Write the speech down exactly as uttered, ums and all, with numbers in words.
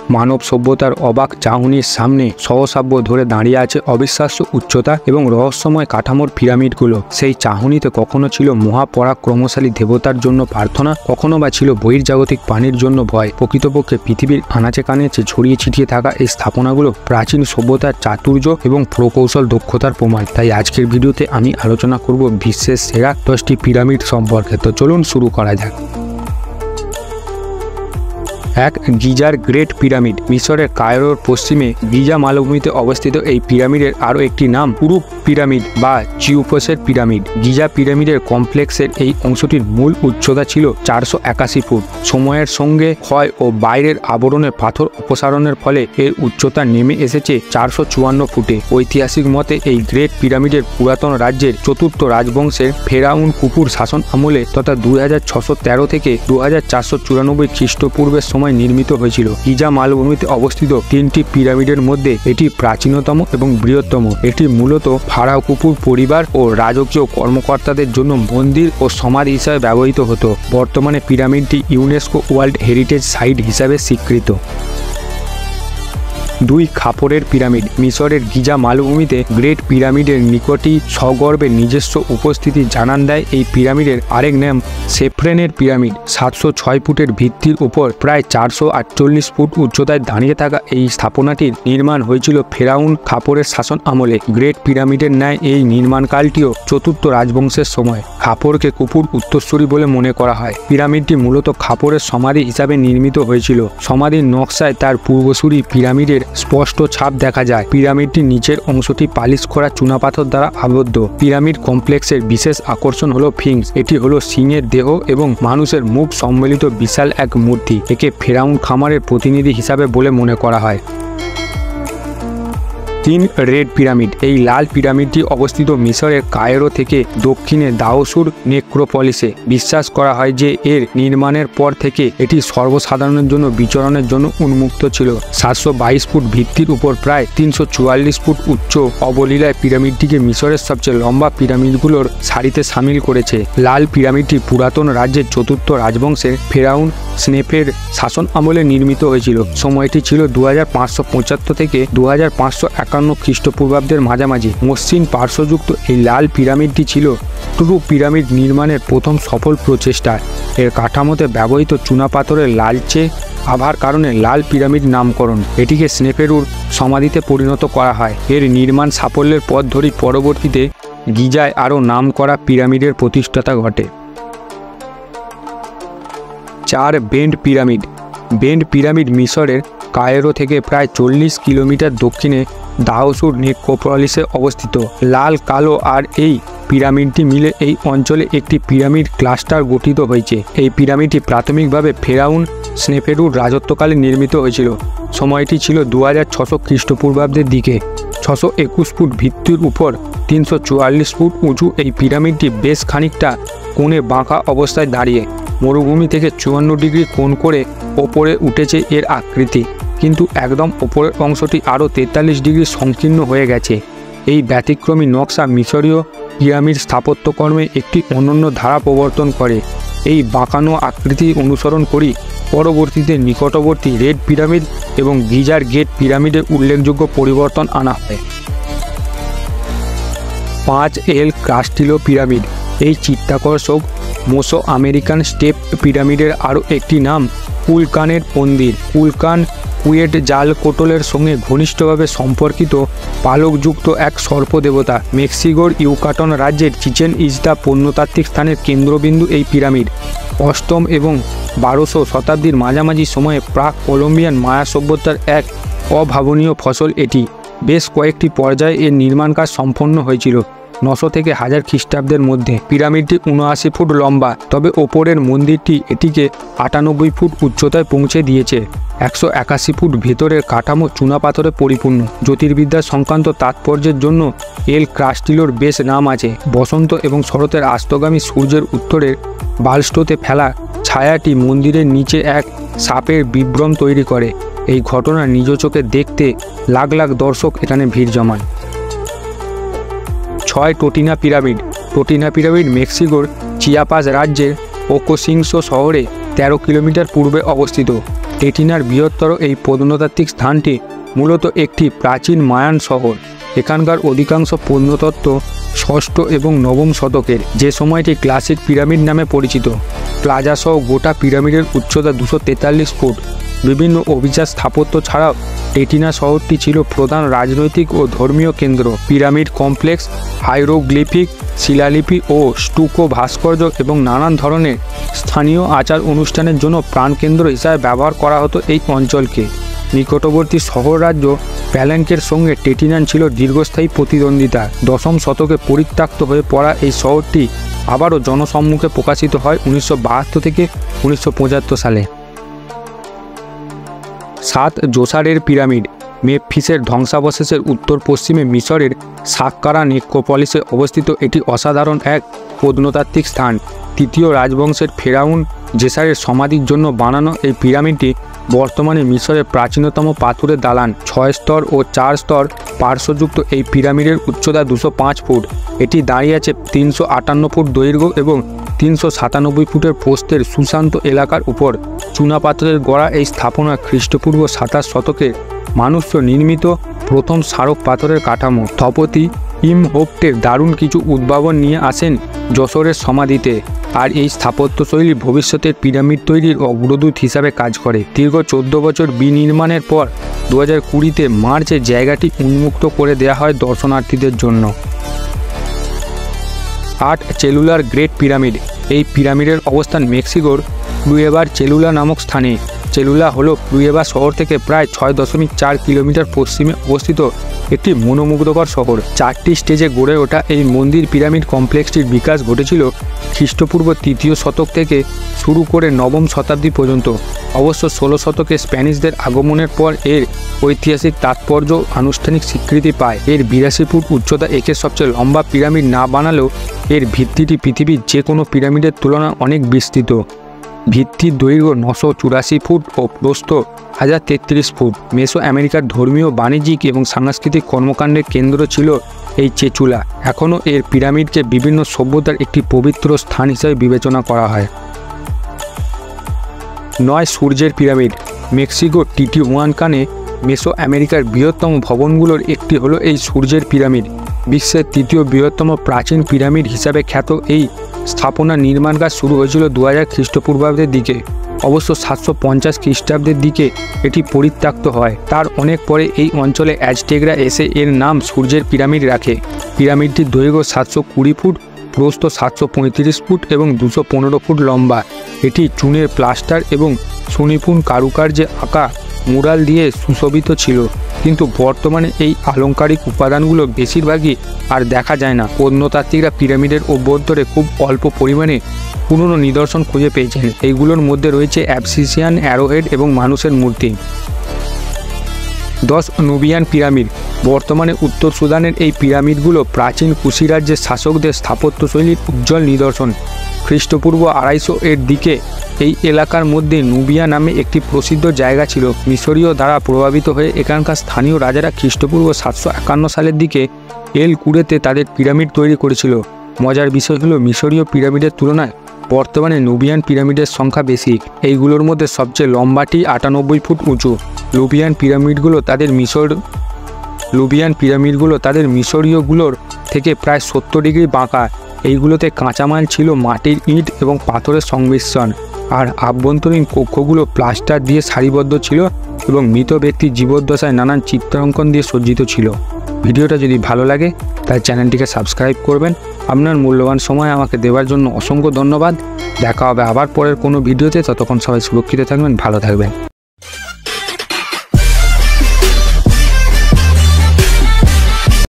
মানব সভ্যতার অবাক চাহনির সামনে সহসাব্য ধরে দাঁড়িয়ে আছে অবিশ্বাস্য উচ্চতা এবং রহস্যময় কাঠামোর পিরামিডগুলো। সেই চাহনিতে কখনো ছিল মহাপরাক্রমশালী দেবতার জন্য প্রার্থনা, কখনো বা ছিল বহির্জাগতিক প্রাণীর জন্য ভয়। প্রকৃতপক্ষে পৃথিবীর আনাচে কানাচে ছড়িয়ে ছিটিয়ে থাকা এই স্থাপনাগুলো প্রাচীন সভ্যতার চাতুর্য এবং প্রকৌশল দক্ষতার প্রমাণ। তাই আজকের ভিডিওতে আমি আলোচনা করব বিশ্বের সেরা দশটি পিরামিড সম্পর্কে। তো চলুন শুরু করা যাক। এক, গিজার গ্রেট পিরামিড। মিশরের কায়রোর পশ্চিমে গিজা মালভূমিতে অবস্থিত এই পিরামিডের আরও একটি নাম উরুক পিরামিড বা চিউপসের পিরামিড। গিজা পিরামিডের কমপ্লেক্সের এই অংশটির মূল উচ্চতা ছিল চারশো একাশি ফুট। সময়ের সঙ্গে ক্ষয় ও বাইরের আবরণে পাথর অপসারণের ফলে এর উচ্চতা নেমে এসেছে চারশো চুয়ান্ন ফুটে। ঐতিহাসিক মতে এই গ্রেট পিরামিডের পুরাতন রাজ্যের চতুর্থ রাজবংশের ফেরাউন কুপুর শাসন আমলে তথা দুই হাজার ছশো তেরো থেকে দু হাজার চারশো চুরানব্বই খ্রিস্টপূর্বের সময় নির্মিত হয়েছিল। গিজা মালভূমিতে অবস্থিত তিনটি পিরামিডের মধ্যে এটি প্রাচীনতম এবং বৃহত্তম। এটি মূলত ফারাও কুপুর পরিবার ও রাজকীয় কর্মকর্তাদের জন্য মন্দির ও সমাধি হিসাবে ব্যবহৃত হতো। বর্তমানে পিরামিডটি ইউনেস্কো ওয়ার্ল্ড হেরিটেজ সাইট হিসাবে স্বীকৃত। দুই, খাপরের পিরামিড। মিশরের গিজা মালভূমিতে গ্রেট পিরামিডের নিকটই সগর্বের নিজস্ব উপস্থিতি জানান দেয় এই পিরামিডের আরেক নাম সেফ্রেনের পিরামিড। সাতশো ছয় ফুটের ভিত্তির উপর প্রায় চারশো আটচল্লিশ ফুট উচ্চতায় দাঁড়িয়ে থাকা এই স্থাপনাটির নির্মাণ হয়েছিল ফেরাউন খাপরের শাসন আমলে। গ্রেট পিরামিডের ন্যায় এই নির্মাণকালটিও চতুর্থ রাজবংশের সময়। খাপরকে কুপুর উত্তরসূরি বলে মনে করা হয়। পিরামিডটি মূলত খাপরের সমাধি হিসাবে নির্মিত হয়েছিল। সমাধির নকশায় তার পূর্বসূরি পিরামিডের স্পষ্ট ছাপ দেখা যায়। পিরামিডটির নিচের অংশটি পালিশ করা চুনাপাথর দ্বারা আবদ্ধ। পিরামিড কমপ্লেক্সের বিশেষ আকর্ষণ হলো ফিংস। এটি হলো সিংহের দেহ এবং মানুষের মুখ সম্মিলিত বিশাল এক মূর্তি। একে ফেরাউন খামারের প্রতিনিধি হিসাবে বলে মনে করা হয়। তিন, রেড পিরামিড। এই লাল পিরামিডটি অবস্থিত মিশরের কায়রো থেকে দক্ষিণে দাওসুর নেক্রোপলিসে। বিশ্বাস করা হয় যে এর নির্মাণের পর থেকে এটি সর্বসাধারণের জন্য বিচরণের জন্য উন্মুক্ত ছিল। সাতশো বাইশ ফুট ভিত্তির উপর প্রায় তিনশো চুয়াল্লিশ ফুট উচ্চ অবলীলায় পিরামিডটিকে মিশরের সবচেয়ে লম্বা পিরামিডগুলোর সারিতে সামিল করেছে। লাল পিরামিডটি পুরাতন রাজ্যের চতুর্থ রাজবংশের ফেরাউন স্নেফের শাসন আমলে নির্মিত হয়েছিল। সময়টি ছিল দু হাজার পাঁচশো পঁচাত্তর থেকে দু হাজার পাঁচশো একান্ন খ্রিস্টপূর্বাব্দের মাঝামাঝি। মসৃণ পার্শ্বযুক্ত এই লাল পিরামিডটি ছিল টুরু পিরামিড নির্মাণের প্রথম সফল প্রচেষ্টা। এর কাঠামোতে ব্যবহৃত চুনাপাথরের লালচে আভার কারণে লাল পিরামিড নামকরণ। এটিকে স্নেফেরুর সমাধিতে পরিণত করা হয়। এর নির্মাণ সাফল্যের পথ ধরেই পরবর্তীতে গিজায় আরও নাম করা পিরামিডের প্রতিষ্ঠাতা ঘটে। চার, বেন্ড পিরামিড। বেন্ড পিরামিড মিশরের কায়রো থেকে প্রায় চল্লিশ কিলোমিটার দক্ষিণে দাওসুর নেক্রোপলিসে অবস্থিত। লাল কালো আর এই পিরামিডটি মিলে এই অঞ্চলে একটি পিরামিড ক্লাস্টার গঠিত হয়েছে। এই পিরামিডটি প্রাথমিকভাবে ফেরাউন স্নেফেরুর রাজত্বকালে নির্মিত হয়েছিল। সময়টি ছিল দু হাজার ছশো খ্রিস্টপূর্বাব্দের দিকে। ছশো একুশ ফুট ভিত্তির উপর তিনশো চুয়াল্লিশ ফুট উঁচু এই পিরামিডটি বেশ খানিকটা কোণে বাঁকা অবস্থায় দাঁড়িয়ে। মরুভূমি থেকে চুয়ান্ন ডিগ্রি কোণ করে ওপরে উঠেছে এর আকৃতি, কিন্তু একদম ওপরের অংশটি আরও তেতাল্লিশ ডিগ্রি সংকীর্ণ হয়ে গেছে। এই ব্যতিক্রমী নকশা মিশরীয় পিরামিড স্থাপত্যকর্মে একটি অনন্য ধারা প্রবর্তন করে। এই বাঁকানো আকৃতি অনুসরণ করি পরবর্তীতে নিকটবর্তী রেড পিরামিড এবং গিজার গেট পিরামিডের উল্লেখযোগ্য পরিবর্তন আনা হয়। পাঁচ, এল ক্রাস্টিলো পিরামিড। এই চিত্তাকর্ষক মোসো আমেরিকান স্টেপ পিরামিডের আরও একটি নাম কুলকানের মন্দির। কুলকান কুয়েট জাল কোটলের সঙ্গে ঘনিষ্ঠভাবে সম্পর্কিত পালকযুক্ত এক সর্পদেবতা। মেক্সিকোর ইউকাটন রাজ্যের চিচেন ইজদা প্রত্নতাত্ত্বিক স্থানের কেন্দ্রবিন্দু এই পিরামিড। অষ্টম এবং বারোশো শতাব্দীর মাঝামাঝি সময়ে প্রাক কলম্বিয়ান মায়া সভ্যতার এক অভাবনীয় ফসল এটি। বেশ কয়েকটি পর্যায়ে এর নির্মাণ কাজ সম্পন্ন হয়েছিল। নশো থেকে হাজার খ্রিস্টাব্দের মধ্যে। পিরামিডটি উনআশি ফুট লম্বা, তবে ওপরের মন্দিরটি এটিকে আটানব্বই ফুট উচ্চতায় পৌঁছে দিয়েছে। একশো একাশি ফুট ভেতরের কাঠামো চুনাপাথরে পরিপূর্ণ। জ্যোতির্বিদ্যা সংক্রান্ত তাৎপর্যের জন্য এল ক্রাস্টিলোর বেশ নাম আছে। বসন্ত এবং শরতের আস্তগামী সূর্যের উত্তরের বালস্টোতে ফেলা ছায়াটি মন্দিরের নিচে এক সাপের বিভ্রম তৈরি করে। এই ঘটনা নিজ চোখে দেখতে লাখ লাখ দর্শক এখানে ভিড় জমান। ছয়, টোটিনা পিরামিড। টোটিনা পিরামিড মেক্সিকোর চিয়াপাস রাজ্যের ওকোসিংসো শহরে তেরো কিলোমিটার পূর্বে অবস্থিত। এটিনার বৃহত্তর এই প্রত্নতাত্ত্বিক স্থানটি মূলত একটি প্রাচীন মায়ান শহর। এখানকার অধিকাংশ প্রত্নতত্ত্ব ষষ্ঠ এবং নবম শতকের, যে সময়টি ক্লাসিক পিরামিড নামে পরিচিত। প্লাজা সহ গোটা পিরামিডের উচ্চতা দুশো তেতাল্লিশ ফুট। বিভিন্ন অভিজাত স্থাপত্য ছাড়াও এটিনা শহরটি ছিল প্রধান রাজনৈতিক ও ধর্মীয় কেন্দ্র। পিরামিড কমপ্লেক্স, হাইরোগ্লিফিক, শিলালিপি ও স্টুকো ভাস্কর্য এবং নানান ধরনের স্থানীয় আচার অনুষ্ঠানের জন্য প্রাণকেন্দ্র হিসাবে ব্যবহার করা হতো এই অঞ্চলকে। নিকটবর্তী শহর রাজ্য প্যালেঙ্কের সঙ্গে টেটিনান ছিল দীর্ঘস্থায়ী প্রতিদ্বন্দ্বিতা। দশম শতকে পরিত্যক্ত হয়ে পড়া এই শহরটি আবারও জনসম্মুখে প্রকাশিত হয় উনিশশো বাহাত্তর থেকে উনিশশো পঁচাত্তর সালে। সাত জোসারের পিরামিড। মেমফিসের ধ্বংসাবশেষের উত্তর পশ্চিমে মিশরের সাক্কারা নেক্রোপলিসে অবস্থিত এটি অসাধারণ এক প্রত্নতাত্ত্বিক স্থান। তৃতীয় রাজবংশের ফেরাউন জেসারের সমাধির জন্য বানানো এই পিরামিডটি বর্তমানে মিশরের প্রাচীনতম পাথরের দালান। ছয় স্তর ও চার স্তর পার্শ্বযুক্ত এই পিরামিডের উচ্চতা দুশো পাঁচ ফুট। এটি দাঁড়িয়ে আছে তিনশো আটান্ন ফুট দৈর্ঘ্য এবং তিনশো সাতানব্বই ফুটের প্রস্থের সুশান্ত এলাকার উপর। চুনাপাথরের গড়া এই স্থাপনা খ্রিস্টপূর্ব সাতাশ শতকের মানুষ্য নির্মিত প্রথম স্মারক পাথরের কাঠামো। স্থপতি ইমহোফটের দারুণ কিছু উদ্ভাবন নিয়ে আসেন যশোরের সমাধিতে, আর এই স্থাপত্যশৈলী ভবিষ্যতের পিরামিড তৈরির অগ্রদূত হিসাবে কাজ করে। দীর্ঘ চোদ্দ বছর বিনির্মাণের পর দু হাজার কুড়িতে মার্চে জায়গাটি উন্মুক্ত করে দেওয়া হয় দর্শনার্থীদের জন্য। আট চেলুলার গ্রেট পিরামিড। এই পিরামিডের অবস্থান মেক্সিকোর প্রুয়েবার চেলুলা নামক স্থানে। চেলুলা হলো প্রুয়েবা শহর থেকে প্রায় ছয় দশমিক চার কিলোমিটার পশ্চিমে অবস্থিত একটি মনোমুগ্ধকর শহর। চারটি স্টেজে গড়ে ওঠা এই মন্দির পিরামিড কমপ্লেক্সটির বিকাশ ঘটেছিল খ্রিস্টপূর্ব তৃতীয় শতক থেকে শুরু করে নবম শতাব্দী পর্যন্ত। অবশ্য ষোলো শতকে স্প্যানিশদের আগমনের পর এর ঐতিহাসিক তাৎপর্য আনুষ্ঠানিক স্বীকৃতি পায়। এর বিরাশি ফুট উচ্চতা একে সবচেয়ে লম্বা পিরামিড না বানালেও এর ভিত্তিটি পৃথিবীর যে কোনো পিরামিডের তুলনায় অনেক বিস্তৃত। ভিত্তির দৈর্ঘ্য নশো চুরাশি ফুট ও প্রস্থ হাজার তেত্রিশ ফুট। মেসো আমেরিকার ধর্মীয়, বাণিজ্যিক এবং সাংস্কৃতিক কর্মকাণ্ডের কেন্দ্র ছিল এই চেচুলা। এখনও এর পিরামিডকে বিভিন্ন সভ্যতার একটি পবিত্র স্থান হিসেবে বিবেচনা করা হয়। নয় সূর্যের পিরামিড। মেক্সিকোর টিটিহুয়ানকানে মেসো আমেরিকার বৃহত্তম ভবনগুলোর একটি হলো এই সূর্যের পিরামিড। বিশ্বের তৃতীয় বৃহত্তম প্রাচীন পিরামিড হিসাবে খ্যাত এই স্থাপনা নির্মাণ কাজ শুরু হয়েছিল দু হাজার খ্রিস্টপূর্বাব্দের দিকে। অবশ্য সাতশো পঞ্চাশ খ্রিস্টাব্দের দিকে এটি পরিত্যক্ত হয়। তার অনেক পরে এই অঞ্চলে অ্যাজটেকরা এসে এর নাম সূর্যের পিরামিড রাখে। পিরামিডটির দৈর্ঘ্য সাতশো কুড়ি ফুট, প্রস্থ সাতশো পঁয়ত্রিশ ফুট এবং দুশো পনেরো ফুট লম্বা। এটি চুনের প্লাস্টার এবং সুনিপুণ কারুকার্যে আঁকা মুরাল দিয়ে সুশোভিত ছিল, কিন্তু বর্তমানে এই আলংকারিক উপাদানগুলো বেশিরভাগই আর দেখা যায় না। প্রত্নতাত্ত্বিকরা পিরামিডের অভ্যন্তরে খুব অল্প পরিমাণে পুরনো নিদর্শন খুঁজে পেয়েছেন। এইগুলোর মধ্যে রয়েছে অ্যাবসিসিয়ান অ্যারোহেড এবং মানুষের মূর্তি। দশ নুবিয়ান পিরামিড। বর্তমানে উত্তর সুদানের এই পিরামিডগুলো প্রাচীন কুশি রাজ্যের শাসকদের স্থাপত্যশৈলীর উজ্জ্বল নিদর্শন। খ্রিস্টপূর্ব আড়াইশো এর দিকে এই এলাকার মধ্যে নুবিয়া নামে একটি প্রসিদ্ধ জায়গা ছিল। মিশরীয় দ্বারা প্রভাবিত হয়ে এখানকার স্থানীয় রাজারা খ্রিস্টপূর্ব সাতশো একান্ন সালের দিকে এল কুরেতে তাদের পিরামিড তৈরি করেছিল। মজার বিষয় হলো মিশরীয় পিরামিডের তুলনায় বর্তমানে নুবিয়ান পিরামিডের সংখ্যা বেশি। এইগুলোর মধ্যে সবচেয়ে লম্বাটি আটানব্বই ফুট উঁচু। লুবিয়ান পিরামিডগুলো তাদের মিশর লুবিয়ান পিরামিডগুলো তাদের মিশরীয়গুলোর থেকে প্রায় সত্তর ডিগ্রি বাঁকা। এইগুলোতে কাঁচামাল ছিল মাটির ইট এবং পাথরের সংমিশ্রণ, আর আভ্যন্তরীণ কক্ষগুলো প্লাস্টার দিয়ে সারিবদ্ধ ছিল এবং মৃত ব্যক্তির জীবদ্দশায় নানান চিত্রাঙ্কন দিয়ে সজ্জিত ছিল। ভিডিওটা যদি ভালো লাগে তাহলে চ্যানেলটিকে সাবস্ক্রাইব করবেন। আপনার মূল্যবান সময় আমাকে দেওয়ার জন্য অসংখ্য ধন্যবাদ। দেখা হবে আবার পরের কোনো ভিডিওতে। ততক্ষণ সবাই সুরক্ষিত থাকবেন, ভালো থাকবেন।